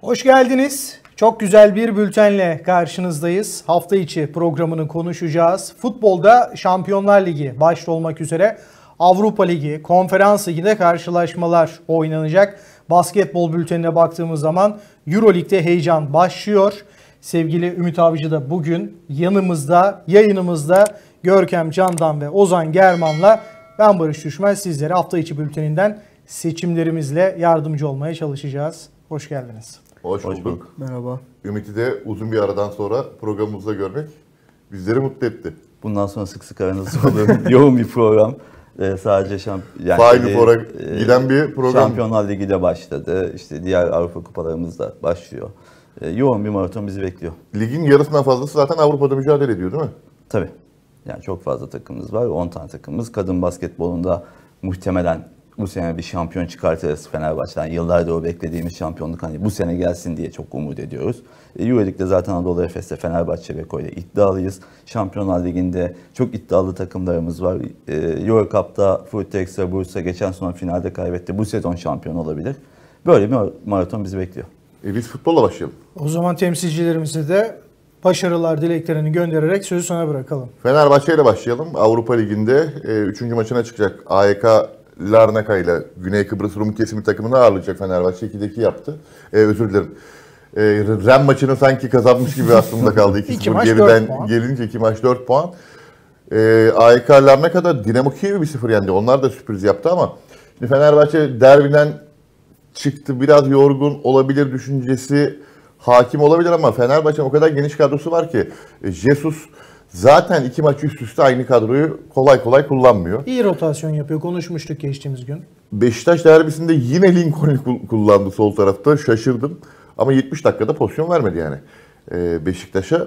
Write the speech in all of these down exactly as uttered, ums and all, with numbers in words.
Hoş geldiniz. Çok güzel bir bültenle karşınızdayız. Hafta içi programını konuşacağız. Futbolda Şampiyonlar Ligi başta olmak üzere Avrupa Ligi, Konferans Ligi'de karşılaşmalar oynanacak. Basketbol bültenine baktığımız zaman Euroleague'de heyecan başlıyor. Sevgili Ümit Avcı da bugün yanımızda, yayınımızda Görkem Candan ve Ozan German'la ben Barış Düşmez sizlere hafta içi bülteninden seçimlerimizle yardımcı olmaya çalışacağız. Hoş geldiniz. Hoş bulduk. Hoş bulduk. Merhaba. Ümit'i de uzun bir aradan sonra programımızda görmek bizleri mutlu etti. Bundan sonra sık sık aranızda olur. Yoğun bir program. Ee, sadece şamp yani Faili fora e, giden bir program. Şampiyonlar Ligi de başladı. İşte diğer Avrupa kupalarımız da başlıyor. Ee, yoğun bir maraton bizi bekliyor. Ligin yarısından fazlası zaten Avrupa'da mücadele ediyor değil mi? Tabii. Yani çok fazla takımımız var. on tane takımımız. Kadın basketbolunda muhtemelen bu sene bir şampiyon çıkartırız Fenerbahçe'den. Yıllardır o beklediğimiz şampiyonluk hani bu sene gelsin diye çok umut ediyoruz. E, Euroleague'de zaten Anadolu Efes'te Fenerbahçe ve Beko ile iddialıyız. Şampiyonlar Ligi'nde çok iddialı takımlarımız var. E, Euro Cup'ta Furtex'e Bursa geçen sene finalde kaybetti. Bu sezon şampiyon olabilir. Böyle bir maraton bizi bekliyor. E, biz futbolla başlayalım. O zaman temsilcilerimize de başarılar dileklerini göndererek sözü sana bırakalım. Fenerbahçe ile başlayalım. Avrupa Ligi'nde üçüncü maçına çıkacak. A Y K Larnaca ile Güney Kıbrıs Rum kesimi takımını ağırlayacak Fenerbahçe. ikide iki yaptı. Ee, özür dilerim. Ee, Ren maçını sanki kazanmış gibi aklımda kaldı. iki sıfır geriden gelince iki maç dört puan. Ee, A Y K Larnaca'da Dinamo Kiev'i bir sıfır yendi. Onlar da sürpriz yaptı ama şimdi Fenerbahçe derbiden çıktı. Biraz yorgun olabilir düşüncesi hakim olabilir ama Fenerbahçe'nin o kadar geniş kadrosu var ki Jesus zaten iki maç üst üste aynı kadroyu kolay kolay kullanmıyor. İyi rotasyon yapıyor. Konuşmuştuk geçtiğimiz gün. Beşiktaş derbisinde yine Lincoln'u kullandı sol tarafta. Şaşırdım. Ama yetmiş dakikada pozisyon vermedi yani Beşiktaş'a.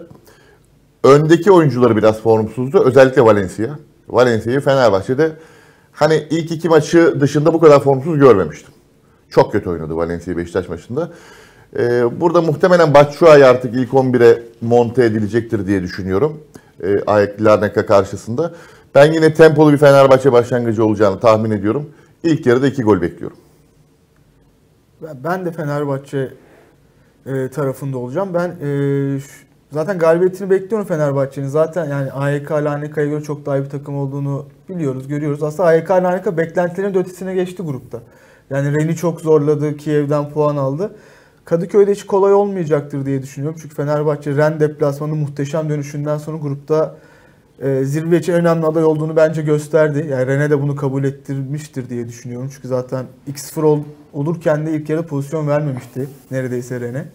Öndeki oyuncuları biraz formsuzdu. Özellikle Valencia. Valencia'yı Fenerbahçe'de hani ilk iki maçı dışında bu kadar formsuz görmemiştim. Çok kötü oynadı Valencia Beşiktaş maçında. Burada muhtemelen Batshuayi artık ilk on bire monte edilecektir diye düşünüyorum. A Y K Larnaca karşısında. Ben yine tempolu bir Fenerbahçe başlangıcı olacağını tahmin ediyorum. İlk yarıda iki gol bekliyorum. Ben de Fenerbahçe tarafında olacağım. Ben zaten galibiyetini bekliyorum Fenerbahçe'nin. Zaten yani A Y K Larnaca'ya göre çok daha iyi bir takım olduğunu biliyoruz, görüyoruz. Aslında A Y K Larnaca beklentilerin de ötesine geçti grupta. Yani Rennes'i çok zorladı, Kiev'den puan aldı. Kadıköy'de hiç kolay olmayacaktır diye düşünüyorum. Çünkü Fenerbahçe Rennes deplasmanının muhteşem dönüşünden sonra grupta e, zirve için önemli aday olduğunu bence gösterdi. Yani Rennes de bunu kabul ettirmiştir diye düşünüyorum. Çünkü zaten iki sıfır ol, olurken de ilk yarıda pozisyon vermemişti neredeyse Rennes.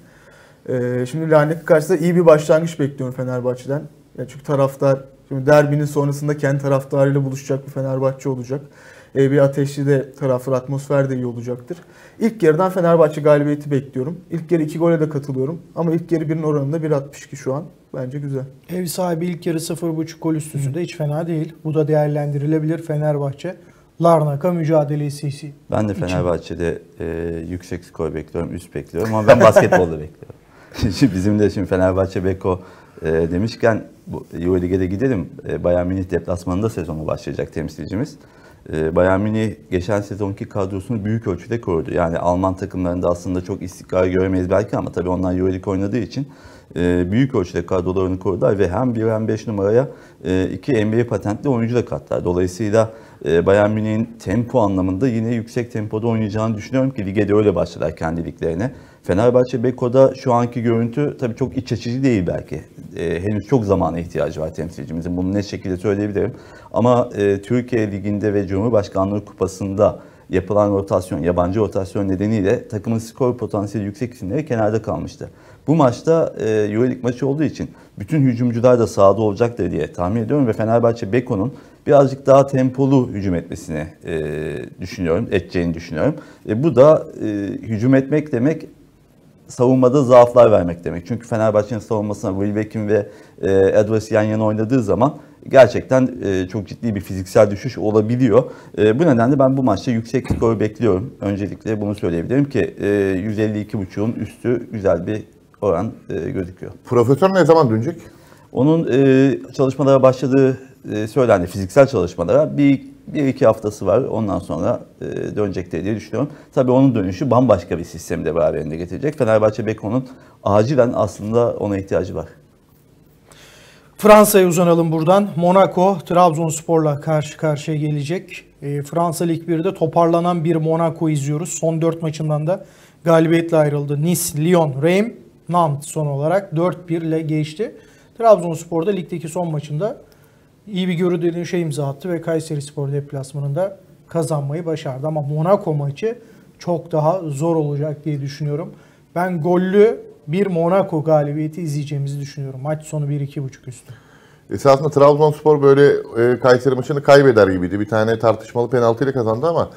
E, şimdi Larnaca karşısında iyi bir başlangıç bekliyorum Fenerbahçe'den. Yani çünkü taraftar, şimdi derbinin sonrasında kendi taraftarıyla buluşacak bir Fenerbahçe olacak. Bir ateşli de taraftar, atmosfer de iyi olacaktır. İlk yarıdan Fenerbahçe galibiyeti bekliyorum. İlk yarı iki gole de katılıyorum. Ama ilk yarı birin oranında bir altmış iki şu an. Bence güzel. Ev sahibi ilk yarı sıfır buçuk gol üstüsü de hiç fena değil. Bu da değerlendirilebilir Fenerbahçe. Larnaca mücadelesi. Ben de Fenerbahçe'de e, yüksek skor bekliyorum, üst bekliyorum ama ben basketbolda bekliyorum. Şimdi bizim de şimdi Fenerbahçe Beko e, demişken bu Euroleague'e de gidelim. E, Bayern Münih deplasmanında sezonu başlayacak temsilcimiz. Bayern Münih geçen sezonki kadrosunu büyük ölçüde korudu. Yani Alman takımlarında aslında çok istikrar göremeyiz belki ama tabii onlar Euroleague oynadığı için büyük ölçüde kadrolarını korudular ve hem bir hem beş numaraya iki N B A patentli oyuncu da kattılar. Dolayısıyla Bayern Münih'in tempo anlamında yine yüksek tempoda oynayacağını düşünüyorum ki lige de öyle başladılar kendi liglerine. Fenerbahçe Beko'da şu anki görüntü tabii çok iç açıcı değil belki. E, henüz çok zamana ihtiyacı var temsilcimizin. Bunu net şekilde söyleyebilirim. Ama e, Türkiye Ligi'nde ve Cumhurbaşkanlığı Kupası'nda yapılan rotasyon, yabancı rotasyon nedeniyle takımın skor potansiyeli yüksek isimleri kenarda kalmıştı. Bu maçta e, Euroleague maçı olduğu için bütün hücumcular da sahada olacaktır diye tahmin ediyorum ve Fenerbahçe Beko'nun birazcık daha tempolu hücum etmesini e, düşünüyorum, edeceğini düşünüyorum. E, bu da e, hücum etmek demek savunmada zaaflar vermek demek. Çünkü Fenerbahçe'nin savunmasına Wilbekin ve e, Edwards yan yana oynadığı zaman gerçekten e, çok ciddi bir fiziksel düşüş olabiliyor. E, bu nedenle ben bu maçta yüksek skor bekliyorum. Öncelikle bunu söyleyebilirim ki e, yüz elli iki buçuğun üstü güzel bir oran e, gözüküyor. Profesör ne zaman dönecek? Onun e, çalışmalara başladığı e, söylendi. Fiziksel çalışmalara bir bir iki haftası var. Ondan sonra e, dönecektir diye düşünüyorum. Tabii onun dönüşü bambaşka bir sistemi de beraberinde getirecek. Fenerbahçe Beko'nun acilen aslında ona ihtiyacı var. Fransa'ya uzanalım buradan. Monaco, Trabzonspor'la karşı karşıya gelecek. E, Fransa Lig birde toparlanan bir Monaco izliyoruz. Son dört maçından da galibiyetle ayrıldı. Nice, Lyon, Reims, Nantes son olarak dört bir ile geçti. Trabzonspor da ligdeki son maçında iyi bir görünüşe imza attı ve Kayserispor deplasmanında kazanmayı başardı. Ama Monaco maçı çok daha zor olacak diye düşünüyorum. Ben gollü bir Monaco galibiyeti izleyeceğimizi düşünüyorum. Maç sonu bir iki buçuk üstü. Esasında Trabzonspor böyle e, Kayseri maçını kaybeder gibiydi. Bir tane tartışmalı penaltıyla kazandı ama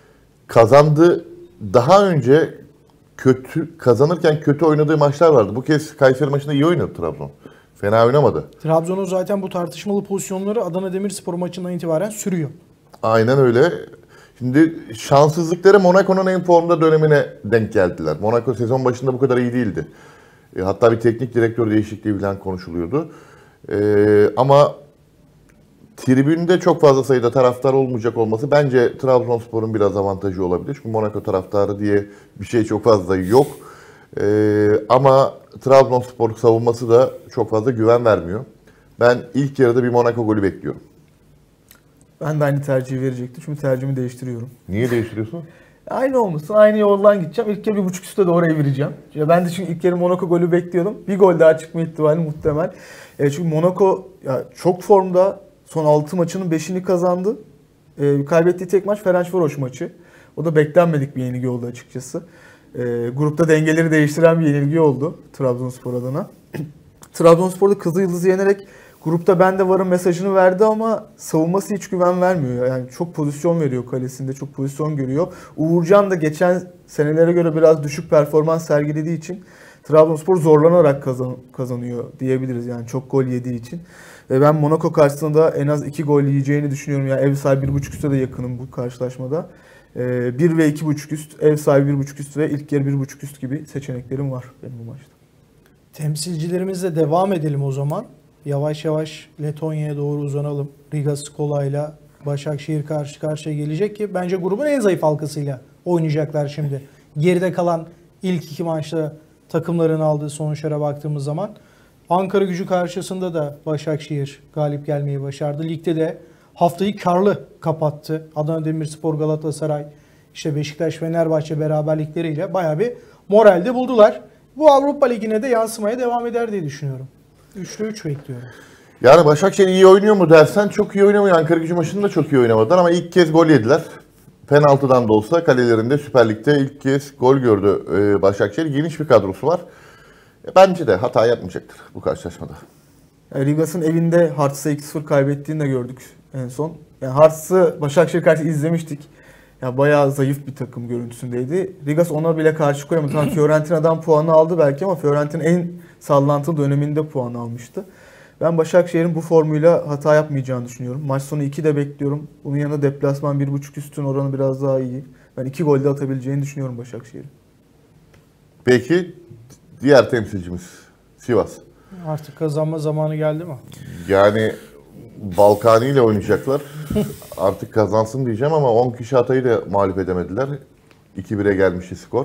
kazandı. Daha önce kötü kazanırken kötü oynadığı maçlar vardı. Bu kez Kayseri maçında iyi oynadı Trabzon. Fena oynamadı. Trabzon'un zaten bu tartışmalı pozisyonları Adana Demirspor maçından itibaren sürüyor. Aynen öyle. Şimdi şanssızlıkları Monaco'nun en formda dönemine denk geldiler. Monaco sezon başında bu kadar iyi değildi. E, hatta bir teknik direktör değişikliği falan konuşuluyordu. E, ama tribünde çok fazla sayıda taraftar olmayacak olması bence Trabzonspor'un biraz avantajı olabilir. Çünkü Monaco taraftarı diye bir şey çok fazla yok. E, ama Trabzonspor savunması da çok fazla güven vermiyor. Ben ilk yarıda bir Monaco golü bekliyorum. Ben de aynı tercihi verecektim. Çünkü tercihimi değiştiriyorum. Niye değiştiriyorsun? Aynı olmasın. Aynı yoldan gideceğim. İlk yarı bir buçuk üstte de oraya vereceğim. Ya ben de çünkü ilk yarı Monaco golü bekliyordum. Bir gol daha çıkma ihtimali muhtemel. E çünkü Monaco ya çok formda. Son altı maçının beşini kazandı. E, kaybettiği tek maç Ferencvaros maçı. O da beklenmedik bir yenilgi oldu açıkçası. E, grupta dengeleri değiştiren bir yenilgi oldu Trabzonspor adına. Trabzonspor'da Kızılyıldız'ı yenerek grupta ben de varım mesajını verdi ama savunması hiç güven vermiyor. Yani çok pozisyon veriyor kalesinde, çok pozisyon görüyor. Uğurcan da geçen senelere göre biraz düşük performans sergilediği için Trabzonspor zorlanarak kazan, kazanıyor diyebiliriz. Yani çok gol yediği için. Ve ben Monaco karşısında en az iki gol yiyeceğini düşünüyorum. Yani ev sahibi bir buçuk üste de yakınım bu karşılaşmada. bir ve iki buçuk üst, ev sahibi bir buçuk üst ve ilk yarı bir buçuk üst gibi seçeneklerim var benim bu maçta. Temsilcilerimizle devam edelim o zaman. Yavaş yavaş Letonya'ya doğru uzanalım. Riga Skola ile Başakşehir karşı karşıya gelecek ki bence grubun en zayıf halkasıyla oynayacaklar şimdi. Geride kalan ilk iki maçta takımların aldığı sonuçlara baktığımız zaman Ankara Gücü karşısında da Başakşehir galip gelmeyi başardı. Ligde de haftayı karlı kapattı. Adana Demirspor, Galatasaray, işte Beşiktaş, Fenerbahçe beraberlikleriyle bayağı bir moralde buldular. Bu Avrupa Ligi'ne de yansımaya devam eder diye düşünüyorum. üçte üç bekliyorum. Yani Başakşehir iyi oynuyor mu dersen çok iyi oynamıyor. Ankara Gücü maçında çok iyi oynamadılar ama ilk kez gol yediler. Penaltıdan da olsa kalelerinde Süper Lig'de ilk kez gol gördü Başakşehir. Geniş bir kadrosu var. Bence de hata yapmayacaktır bu karşılaşmada. Yani Rigas'ın evinde Hearts'a iki sıfır kaybettiğini de gördük en son. Yani Hearts'ı Başakşehir karşı izlemiştik. Ya bayağı zayıf bir takım görüntüsündeydi. Rigas ona bile karşı koyamadı. Tamam, Fiorentina'dan puanı aldı belki ama Fiorentina en sallantılı döneminde puan almıştı. Ben Başakşehir'in bu formuyla hata yapmayacağını düşünüyorum. Maç sonu iki de bekliyorum. Bunun yanında deplasman bir buçuk üstün oranı biraz daha iyi. Ben iki golde atabileceğini düşünüyorum Başakşehir'in. Peki diğer temsilcimiz Sivas. Artık kazanma zamanı geldi mi? Yani Balkani ile oynayacaklar. Artık kazansın diyeceğim ama on kişi Hatay'ı da mağlup edemediler. iki bire gelmişti skor.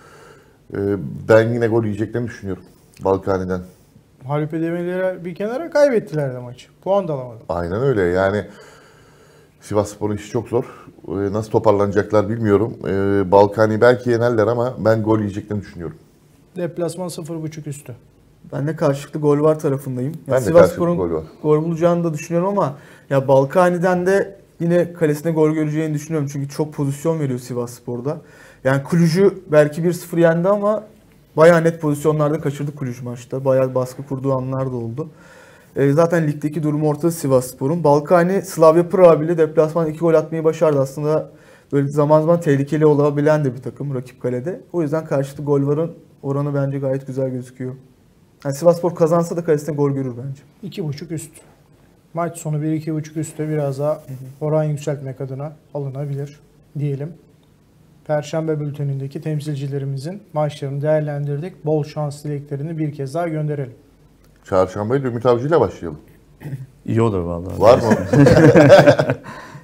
Ben yine gol yiyeceklerini düşünüyorum Balkani'den. Mağlup edemeleri bir kenara kaybettiler de maçı. Puan da alamadı. Aynen öyle. Yani Sivasspor'un işi çok zor. Nasıl toparlanacaklar bilmiyorum. Balkani belki yenerler ama ben gol yiyeceklerini düşünüyorum. Deplasman sıfır buçuk üstü. Ben de karşılıklı gol var tarafındayım. Ben Yani de karşılıklı gol var. Gol bulacağını da düşünüyorum ama ya Balkani'den de yine kalesine gol göreceğini düşünüyorum. Çünkü çok pozisyon veriyor Sivasspor'da. Yani Kulücü belki bir sıfır yendi ama bayağı net pozisyonlarda kaçırdı Kulücü maçta. Bayağı baskı kurduğu anlar da oldu. E, zaten ligdeki durumu ortada Sivasspor'un. Balkani Slavia Prag ile deplasman iki gol atmayı başardı. Aslında böyle zaman zaman tehlikeli olabilen de bir takım rakip kalede. O yüzden karşılıklı gol varın oranı bence gayet güzel gözüküyor. Yani Sivasspor kazansa da kalesine gol görür bence. iki buçuk üst. Maç sonu bir iki buçuk üstte biraz daha oran yükseltmek adına alınabilir diyelim. Perşembe bültenindeki temsilcilerimizin maçlarını değerlendirdik. Bol şans dileklerini bir kez daha gönderelim. Çarşambayı da Ümit Avcı ile başlayalım. İyi olur vallahi. Var mı?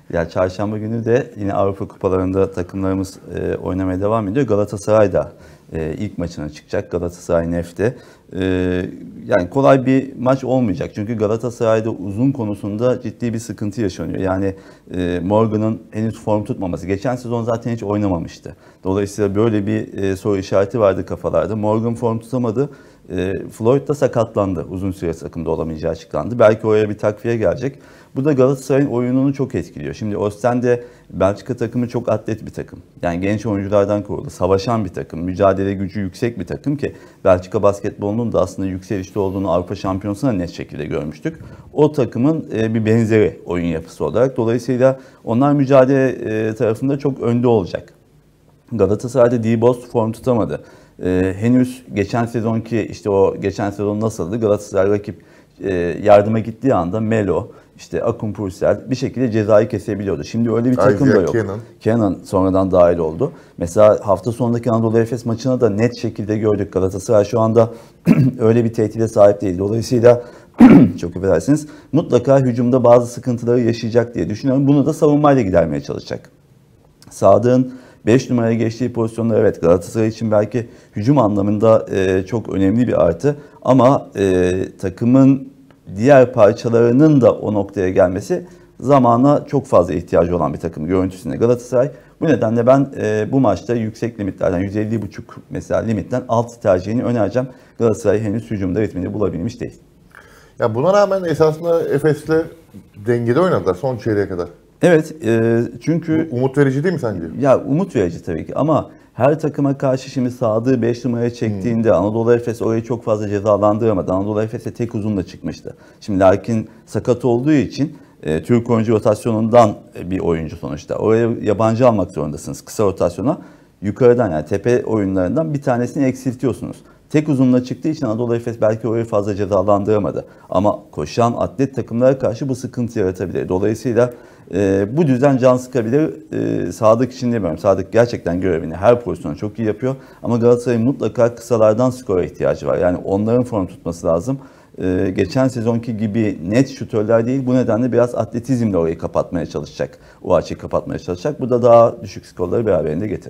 Ya çarşamba günü de yine Avrupa Kupalarında takımlarımız e, oynamaya devam ediyor. Galatasaray da e, ilk maçına çıkacak. Galatasaray Nef'te. E, yani kolay bir maç olmayacak. Çünkü Galatasaray'da uzun konusunda ciddi bir sıkıntı yaşanıyor. Yani e, Morgan'ın henüz form tutmaması. Geçen sezon zaten hiç oynamamıştı. Dolayısıyla böyle bir e, soru işareti vardı kafalarda. Morgan form tutamadı. E, Floyd da sakatlandı. Uzun süre takımda olamayacağı açıklandı. Belki oraya bir takviye gelecek. Bu da Galatasaray'ın oyununu çok etkiliyor. Şimdi Ostende Belçika takımı çok atlet bir takım. Yani genç oyunculardan kuruldu. Savaşan bir takım. Mücadele gücü yüksek bir takım ki Belçika basketbolunun da aslında yükselişte olduğunu Avrupa Şampiyonası'na net şekilde görmüştük. O takımın bir benzeri oyun yapısı olarak. Dolayısıyla onlar mücadele tarafında çok önde olacak. Galatasaray'da D-Boss form tutamadı. Ee, henüz geçen sezonki işte o geçen sezon nasıldı? Galatasaray rakip e, yardıma gittiği anda Melo, işte Akumpurser bir şekilde cezayı kesebiliyordu. Şimdi öyle bir takım da yok. Kenan. Kenan sonradan dahil oldu. Mesela hafta sonundaki Anadolu Efes maçına da net şekilde gördük. Galatasaray şu anda öyle bir tehdide sahip değil. Dolayısıyla çok affedersiniz mutlaka hücumda bazı sıkıntıları yaşayacak diye düşünüyorum. Bunu da savunmayla gidermeye çalışacak. Sadık'ın beş numaraya geçtiği pozisyonda evet Galatasaray için belki hücum anlamında e, çok önemli bir artı. Ama e, takımın diğer parçalarının da o noktaya gelmesi zamana çok fazla ihtiyacı olan bir takım görüntüsünde Galatasaray. Bu nedenle ben e, bu maçta yüksek limitlerden yüz elli buçuk mesela limitten alt tercihini önereceğim. Galatasaray henüz hücumda ritmini bulabilmiş değil. Ya buna rağmen esasında Efes'le dengede oynadılar son çeyreğe kadar. Evet e, çünkü... Umut verici değil mi sence? Ya umut verici tabii ki ama her takıma karşı şimdi Sadık'ı beş numaraya çektiğinde hmm. Anadolu Efes orayı çok fazla cezalandıramadı. Anadolu Efes'e tek uzunla çıkmıştı. Şimdi lakin sakat olduğu için e, Türk oyuncu rotasyonundan bir oyuncu sonuçta. Oraya yabancı almak zorundasınız kısa rotasyona. Yukarıdan yani tepe oyunlarından bir tanesini eksiltiyorsunuz. Tek uzunla çıktığı için Anadolu Efes belki orayı fazla cezalandıramadı. Ama koşan atlet takımlara karşı bu sıkıntı yaratabilir. Dolayısıyla e, bu düzen can sıkabilir. E, Sadık için demiyorum. Sadık gerçekten görevini her pozisyonu çok iyi yapıyor. Ama Galatasaray'ın mutlaka kısalardan skora ihtiyacı var. Yani onların form tutması lazım. E, geçen sezonki gibi net şutörler değil. Bu nedenle biraz atletizmle orayı kapatmaya çalışacak. O açıyı kapatmaya çalışacak. Bu da daha düşük skorları beraberinde getirir.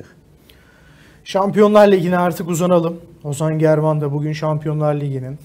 Şampiyonlar Ligi'ne artık uzanalım. Ozan German da bugün Şampiyonlar Ligi'nin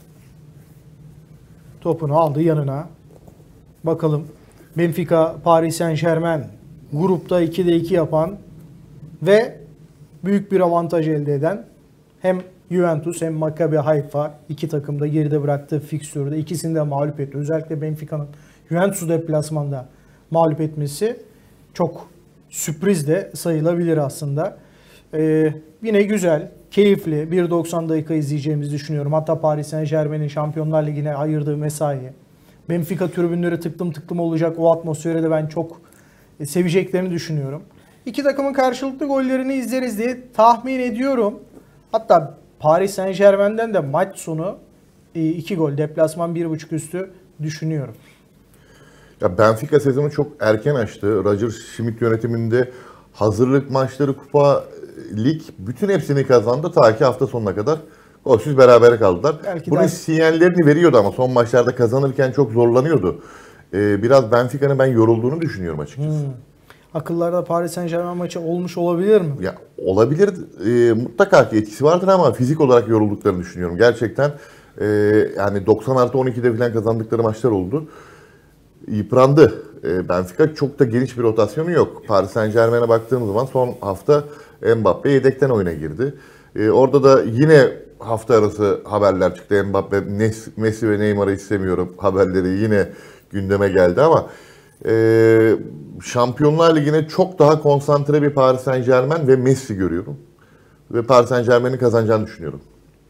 topunu aldı yanına. Bakalım Benfica, Paris Saint-Germain grupta ikide iki yapan ve büyük bir avantaj elde eden hem Juventus hem Maccabi Haifa iki takımda geride bıraktığı fikstürde ikisini de mağlup etti. Özellikle Benfica'nın Juventus'u deplasmanda mağlup etmesi çok sürpriz de sayılabilir aslında. Ee, yine güzel, keyifli bir doksan dakika izleyeceğimizi düşünüyorum. Hatta Paris Saint-Germain'in Şampiyonlar Ligi'ne ayırdığı mesai. Benfica tribünleri tıklım tıklım olacak. O atmosferi de ben çok seveceklerini düşünüyorum. İki takımın karşılıklı gollerini izleriz diye tahmin ediyorum. Hatta Paris Saint-Germain'den de maç sonu iki gol, deplasman bir buçuk üstü düşünüyorum. Ya Benfica sezonu çok erken açtı. Roger Schmidt yönetiminde hazırlık maçları, kupa, lig bütün hepsini kazandı ta ki hafta sonuna kadar. Golsüz berabere kaldılar. Belki bunun de... sinyallerini veriyordu ama son maçlarda kazanırken çok zorlanıyordu. Ee, biraz Benfica'nın ben yorulduğunu düşünüyorum açıkçası. Hmm. Akıllarda Paris Saint-Germain maçı olmuş olabilir mi? Ya olabilir. E, mutlaka ki etkisi vardır ama fizik olarak yorulduklarını düşünüyorum. Gerçekten e, yani doksan artı on ikide falan kazandıkları maçlar oldu. Yıprandı. E, Benfica çok da geniş bir rotasyonu yok. Paris Saint-Germain'e baktığımız zaman son hafta Mbappe yedekten oyuna girdi. E, orada da yine hafta arası haberler çıktı. Mbappe, Messi ve Neymar'ı istemiyorum haberleri yine gündeme geldi ama e, Şampiyonlar Ligi'ne çok daha konsantre bir Paris Saint-Germain ve Messi görüyorum. Ve Paris Saint-Germain'in kazanacağını düşünüyorum.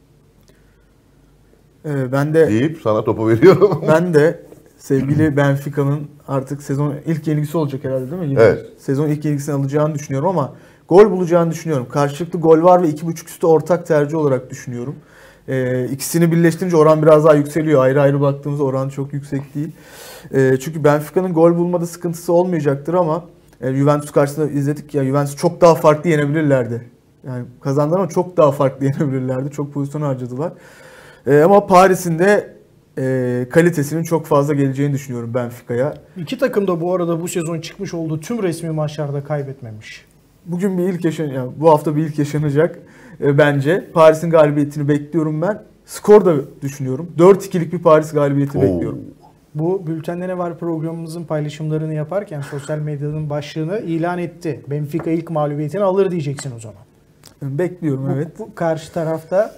Ee, ben de deyip sana topu veriyorum. Ben de sevgili Benfica'nın artık sezon ilk yenilgisi olacak herhalde değil mi? Yine evet. Sezon ilk yenilgisini alacağını düşünüyorum ama gol bulacağını düşünüyorum. Karşılıklı gol var ve iki buçuk üstü ortak tercih olarak düşünüyorum. Ee, ikisini birleştirince oran biraz daha yükseliyor. Ayrı ayrı baktığımızda oran çok yüksek değil. Ee, çünkü Benfica'nın gol bulmada sıkıntısı olmayacaktır ama e, Juventus karşısında izledik ya, Juventus çok daha farklı yenebilirlerdi. Yani kazandılar ama çok daha farklı yenebilirlerdi. Çok pozisyon harcadılar. Ee, ama Paris'in de e, kalitesinin çok fazla geleceğini düşünüyorum Benfica'ya. İki takım da bu arada bu sezon çıkmış olduğu tüm resmi maçlarda kaybetmemiş. Bugün bir ilk yaşan, yani bu hafta bir ilk yaşanacak e, bence. Paris'in galibiyetini bekliyorum ben. Skor da düşünüyorum. dört ikilik bir Paris galibiyeti Oo. bekliyorum. Bu Bülten'de Ne Var programımızın paylaşımlarını yaparken sosyal medyanın başlığını ilan etti. Benfica ilk mağlubiyetini alır diyeceksin o zaman. Bekliyorum Bu, evet. bu karşı tarafta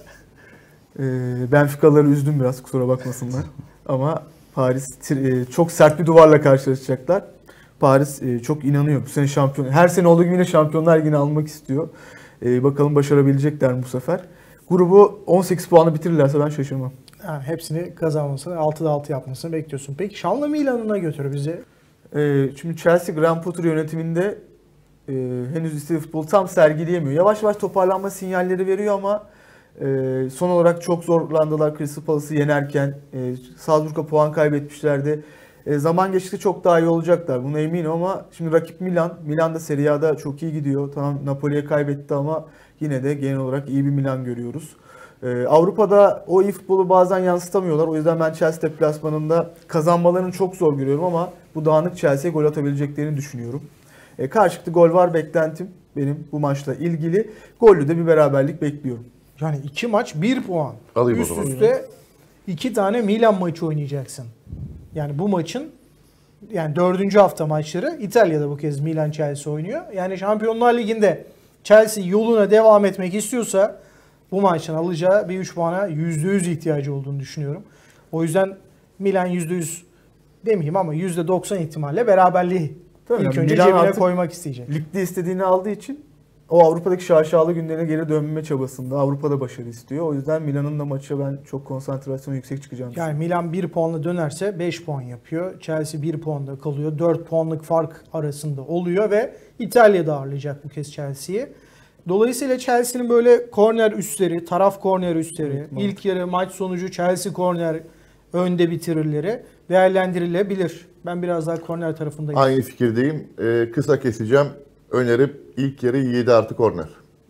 E, Benfica'ları üzdüm biraz, kusura bakmasınlar. Ama Paris e, çok sert bir duvarla karşılaşacaklar. Paris e, çok inanıyor. Bu sene şampiyon. Her sene olduğu gibi yine Şampiyonlar Ligi'ni almak istiyor. E, bakalım başarabilecekler mi bu sefer? Grubu on sekiz puanı bitirirlerse ben şaşırmam. yani hepsini kazanmasını, altıda altı yapmasını bekliyorsun. Peki Şanlı Milan'ına götür bizi. E, şimdi Chelsea Graham Potter yönetiminde e, henüz istediği futbolu tam sergileyemiyor. Yavaş yavaş toparlanma sinyalleri veriyor ama e, son olarak çok zorlandılar Crystal Palace'ı yenerken. E, Salzburg'a puan kaybetmişlerdi. E, zaman geçtikçe çok daha iyi olacaklar. Buna eminim ama şimdi rakip Milan. Milan da Serie A'da çok iyi gidiyor. Tamam, Napoli'ye kaybetti ama yine de genel olarak iyi bir Milan görüyoruz. E, Avrupa'da o iyi futbolu bazen yansıtamıyorlar. O yüzden ben Chelsea deplasmanında kazanmalarını çok zor görüyorum ama bu dağınık Chelsea'ye gol atabileceklerini düşünüyorum. E, karşılıklı gol var beklentim benim bu maçla ilgili. Gollü de bir beraberlik bekliyorum. Yani iki maç bir puan. Alayım o Üst zaman. üste iki tane Milan maçı oynayacaksın. Yani bu maçın yani dördüncü hafta maçları İtalya'da bu kez Milan Chelsea oynuyor. Yani Şampiyonlar Ligi'nde Chelsea yoluna devam etmek istiyorsa bu maçtan alacağı bir üç puana yüzde yüz ihtiyacı olduğunu düşünüyorum. O yüzden Milan yüzde yüz demeyeyim ama yüzde doksan ihtimalle beraberliği Tabii ilk yani önce Milan cebine artık koymak isteyecek. Ligde istediğini aldığı için o Avrupa'daki şaşalı günlerine geri dönme çabasında. Avrupa'da başarı istiyor. O yüzden Milan'ın da maça ben çok konsantrasyonu yüksek çıkacağını Yani düşünüyorum. Milan bir puanla dönerse beş puan yapıyor. Chelsea bir puanda kalıyor. dört puanlık fark arasında oluyor ve İtalya'da ağırlayacak bu kez Chelsea'yi. Dolayısıyla Chelsea'nin böyle korner üstleri, taraf korner üstleri, Evet, ilk yarı maç sonucu Chelsea korner önde bitirirleri değerlendirilebilir. Ben biraz daha korner tarafındayım. Aynı fikirdeyim. Ee, kısa keseceğim. Önerim ilk yarı yedi artı korner.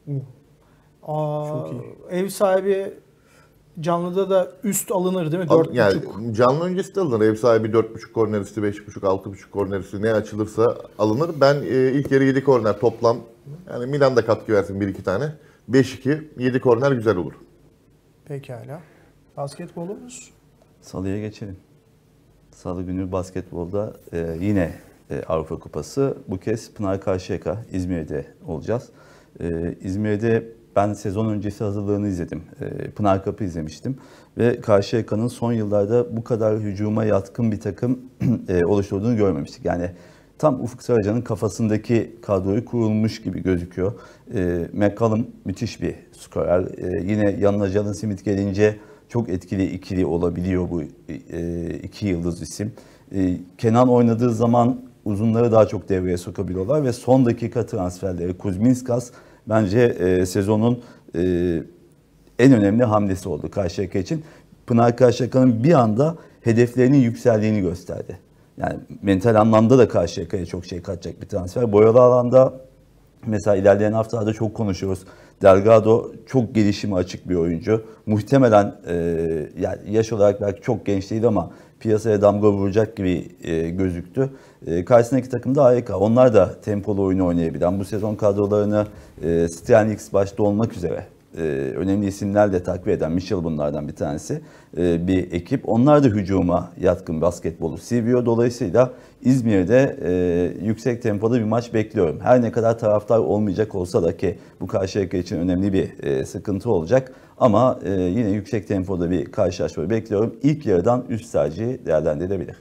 Aa, Çok iyi. Ev sahibi canlıda da üst alınır değil mi? Al- dört Yani buçuk. canlı öncesi de alınır. Ev sahibi dört buçuk korner üstü, beş buçuk, altı buçuk korner üstü ne açılırsa alınır. Ben e, ilk yarı yedi korner toplam. Yani Milan da katkı versin bir iki tane. beş iki, yedi korner güzel olur. Pekala. Basketbolumuz. Salıya geçelim. Salı günü basketbolda e, yine e, Avrupa Kupası. Bu kez Pınar Karşıyaka İzmir'de olacağız. E, İzmir'de ben sezon öncesi hazırlığını izledim. E, Pınar Cup'ı izlemiştim. Ve Karşıyaka'nın son yıllarda bu kadar hücuma yatkın bir takım e, oluşturduğunu görmemiştik. Yani tam Ufuk Sarıcan'ın kafasındaki kadroyu kurulmuş gibi gözüküyor. E, McCallum müthiş bir skorer. E, yine yanına Jalen Smith gelince çok etkili ikili olabiliyor bu e, iki yıldız isim. E, Kenan oynadığı zaman uzunları daha çok devreye sokabiliyorlar ve son dakika transferleri Kuzminskas bence e, sezonun e, en önemli hamlesi oldu Karşıyaka için. Pınar Karşıyaka'nın bir anda hedeflerinin yükseldiğini gösterdi. Yani mental anlamda da Karşıyaka'ya çok şey katacak bir transfer. Boyalı alanda mesela ilerleyen haftalarda çok konuşuyoruz. Delgado çok gelişime açık bir oyuncu. Muhtemelen e, yani yaş olarak belki çok genç değil ama piyasaya damga vuracak gibi e, gözüktü. E, karşısındaki takım da A Y K. Onlar da tempolu oyunu oynayabilen, bu sezon kadrolarını e, Stianix başta olmak üzere e, önemli isimlerle takip eden, Mitchell bunlardan bir tanesi, e, bir ekip. Onlar da hücuma yatkın basketbolu seviyor. Dolayısıyla İzmir'de e, yüksek tempoda bir maç bekliyorum. Her ne kadar taraftar olmayacak olsa da ki bu Karşıyaka için önemli bir e, sıkıntı olacak. Ama e, yine yüksek tempoda bir karşılaşma bekliyorum. İlk yarıdan üst tercihi değerlendirilebilir.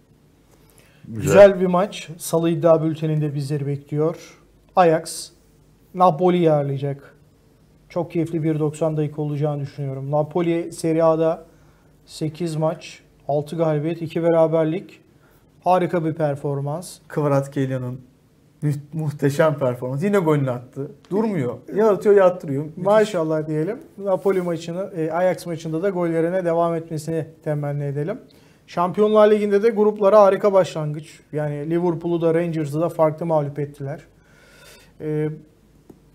Güzel. Güzel bir maç. Salı iddia bülteninde bizleri bekliyor. Ajax Napoli'yi ağırlayacak. Çok keyifli bir doksan dakika olacağını düşünüyorum. Napoli Serie A'da sekiz maç, altı galibiyet, iki beraberlik. Harika bir performans. Kvaratskheლიa'nın mu- muhteşem performans. Yine golünü attı. Durmuyor. Ya atıyor ya attırıyor. Müthiş. Maşallah diyelim. Napoli maçını, e, Ajax maçında da gollerine devam etmesini temenni edelim. Şampiyonlar Ligi'nde de gruplara harika başlangıç. Yani Liverpool'u da Rangers'ı da farklı mağlup ettiler. E,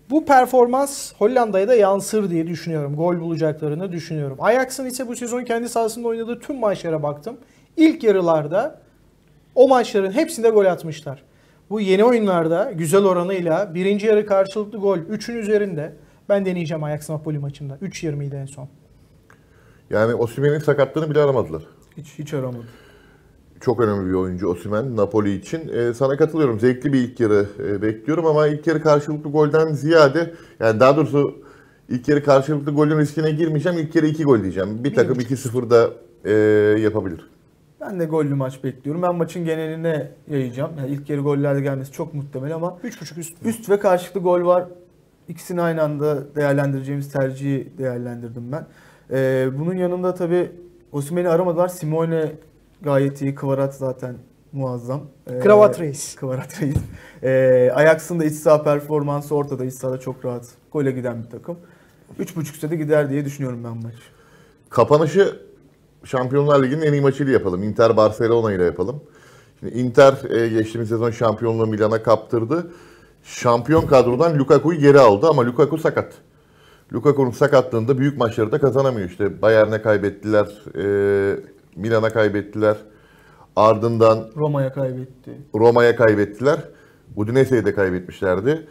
Bu performans Hollanda'ya da yansır diye düşünüyorum. Gol bulacaklarını düşünüyorum. Ajax'ın ise bu sezon kendi sahasında oynadığı tüm maçlara baktım. İlk yarılarda o maçların hepsinde gol atmışlar. Bu yeni oyunlarda güzel oranıyla birinci yarı karşılıklı gol üçün üzerinde. Ben deneyeceğim Ajax Napoli maçında. üç yirmiydi en son. Yani Osimhen'in sakatlığını bile aramadılar. Hiç hiç aramadı. Çok önemli bir oyuncu Osimhen Napoli için. Ee, sana katılıyorum. Zevkli bir ilk yarı e, bekliyorum ama ilk yarı karşılıklı golden ziyade, yani daha doğrusu ilk yarı karşılıklı golün riskine girmeyeceğim. İlk yarı iki gol diyeceğim. Bir takım iki sıfır da e, yapabilir. Ben de gollü maç bekliyorum. Ben maçın geneline yayacağım. Yani ilk yarı gollerde gelmesi çok muhtemel ama üç buçuk üst. Üst ve karşılıklı gol var. İkisini aynı anda değerlendireceğimiz tercihi değerlendirdim ben. Ee, bunun yanında tabii Osimhen'i aramadılar. Simone gayet iyi. Kvarat zaten muazzam. Ee, Kravat Reis. Kvarat Reis. Ee, Ajax'ın da iç saha performansı ortada. İç sahada çok rahat gole giden bir takım. üç buçuk üstte de gider diye düşünüyorum ben maç. Kapanışı Şampiyonlar Ligi'nin en iyi maçıyla yapalım. Inter Barcelona ile yapalım. Şimdi Inter e, geçtiğimiz sezon şampiyonluğu Milan'a kaptırdı. Şampiyon kadrodan Lukaku'yu geri aldı ama Lukaku sakat. Lukaku'nun sakatlığında büyük maçları da kazanamıyor. İşte Bayern'e kaybettiler, e, Milan'a kaybettiler. Ardından Roma'ya kaybetti. Roma'ya kaybettiler. Udinese'yi de kaybetmişlerdi.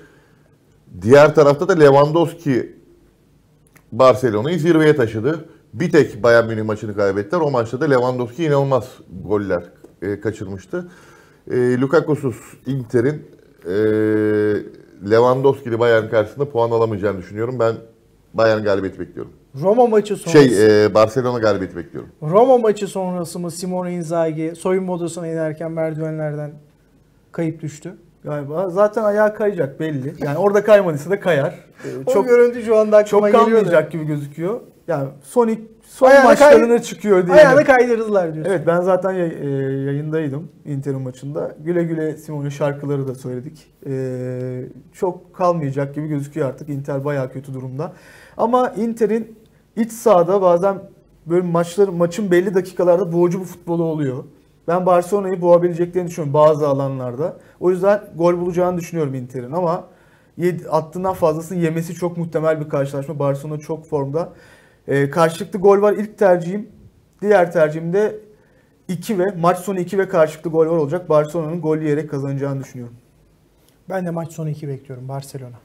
Diğer tarafta da Lewandowski Barcelona'yı zirveye taşıdı. Bir tek Bayern Münih maçını kaybettiler. O maçta da Lewandowski inanılmaz goller e, kaçırmıştı. E, Lukaku'suz Inter'in e, Lewandowski'li Bayern karşısında puan alamayacağını düşünüyorum. Ben Bayern galibiyeti bekliyorum. Roma maçı sonrası. Şey, e, Barcelona galibiyeti bekliyorum. Roma maçı sonrası mı Simone Inzaghi soyunma odasına inerken merdivenlerden kayıp düştü? Galiba. Zaten ayağı kayacak belli. Yani orada kaymadıysa da kayar. Ee, O çok görüntü şu anda aklıma çok geliyor da. kalmayacak gibi gözüküyor. Yani son ilk, son Ayağını maçlarına kay- çıkıyor diye. Ayağını kaydırdılar diyorsun. Evet, ben zaten yay- e, yayındaydım Inter'in maçında. Güle güle Simone şarkıları da söyledik. E, çok kalmayacak gibi gözüküyor artık. Inter bayağı kötü durumda. Ama Inter'in iç sahada bazen böyle maçları maçın belli dakikalarda boğucu bir futbolu oluyor. Ben Barcelona'yı boğabileceklerini düşünüyorum bazı alanlarda. O yüzden gol bulacağını düşünüyorum Inter'in ama yedi, attığından fazlasını yemesi çok muhtemel bir karşılaşma. Barcelona çok formda. Ee, karşılıklı gol var ilk tercihim. Diğer tercihim de iki ve maç sonu iki ve karşılıklı gol var olacak. Barcelona'nın gol yiyerek kazanacağını düşünüyorum. Ben de maç sonu iki bekliyorum Barcelona.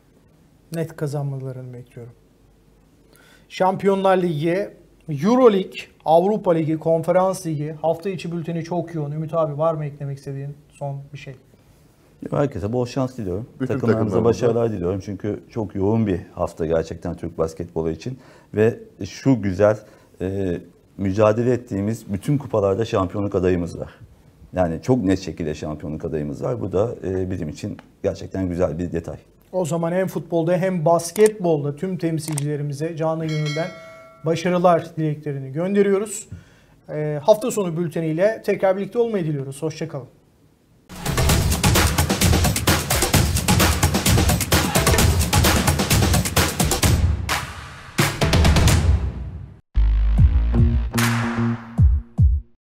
Net kazanmalarını bekliyorum. Şampiyonlar Ligi, Euro Lig, Avrupa Ligi, Konferans Ligi, hafta içi bülteni çok yoğun. Ümit abi var mı eklemek istediğin son bir şey? Herkese bol şans diliyorum. Bütün Takımlarımıza takımlarımıza. başarılar diliyorum. Çünkü çok yoğun bir hafta gerçekten Türk basketbolu için. Ve şu güzel e, mücadele ettiğimiz bütün kupalarda şampiyonluk adayımız var. Yani çok net şekilde şampiyonluk adayımız var. Bu da e, bizim için gerçekten güzel bir detay. O zaman hem futbolda hem basketbolda tüm temsilcilerimize canı gönülden başarılar dileklerini gönderiyoruz. E, hafta sonu bülteniyle tekrar birlikte olmayı diliyoruz. Hoşça kalın.